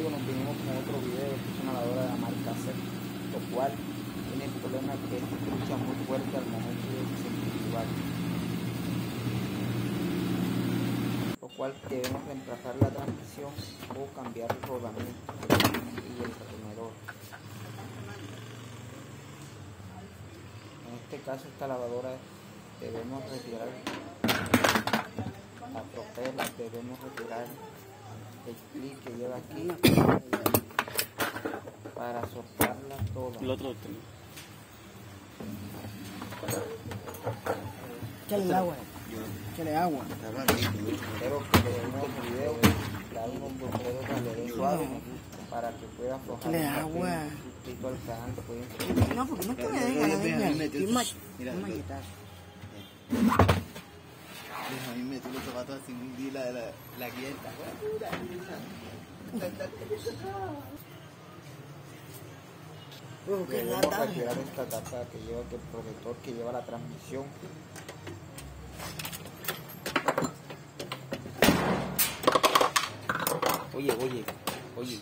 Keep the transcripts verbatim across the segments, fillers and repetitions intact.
digo, nos vinimos con otro video. Esta es una lavadora de la marca C, lo cual tiene el problema que se escucha muy fuerte al momento de centrifugar, lo cual debemos reemplazar la transmisión o cambiar el rodamiento y el retenedor. En este caso, esta lavadora debemos retirar la propela, debemos retirar el clip que lleva aquí para soltarla toda. El otro tema. Échale agua. Échale agua. Espero que le den unos videos, le hagan unos bomberos para le den suave para que pueda aflojar. Échale agua. Suscrito al canal, pueden... No, porque no te me dejan a niña. Mira, Un maquetazo. a mí me metió los zapatos así un día la, la, la quieta. Uh, qué Debemos lata. retirar esta tapa que lleva, que el protector que lleva la transmisión. Oye, oye, oye.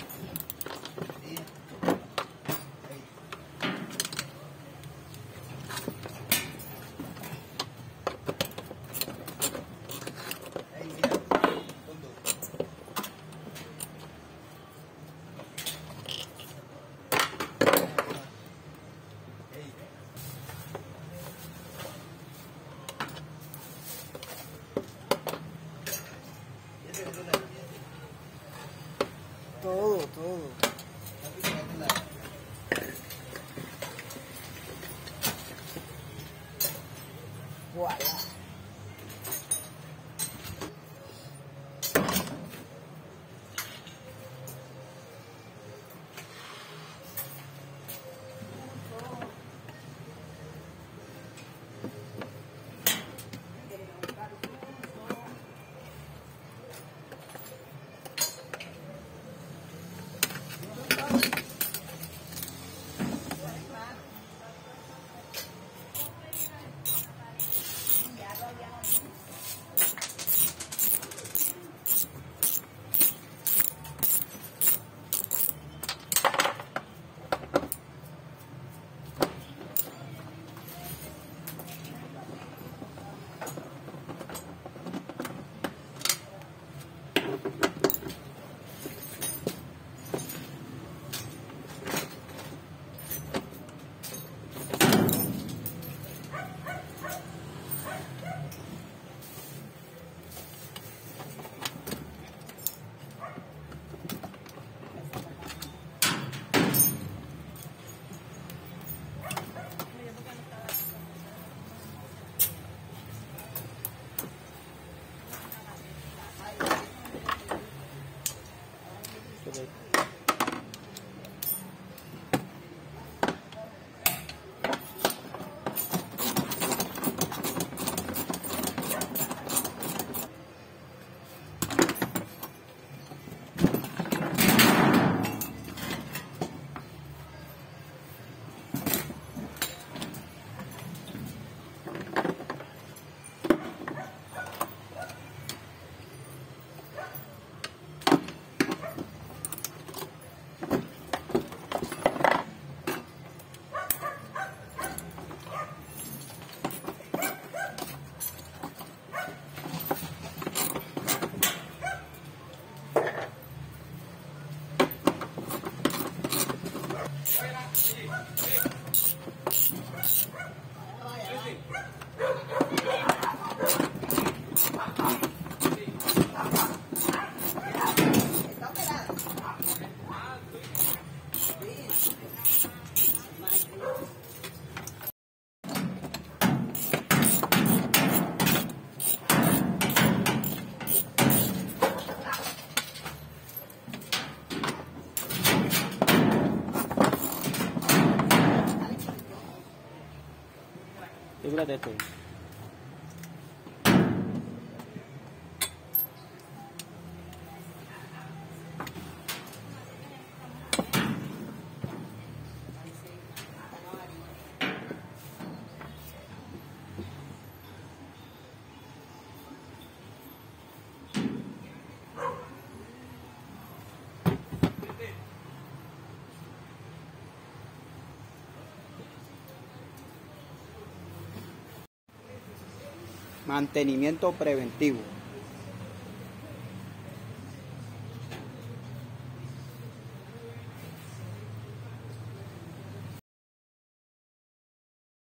Todo, todo. Voilà. Fíjate esto. Mantenimiento preventivo.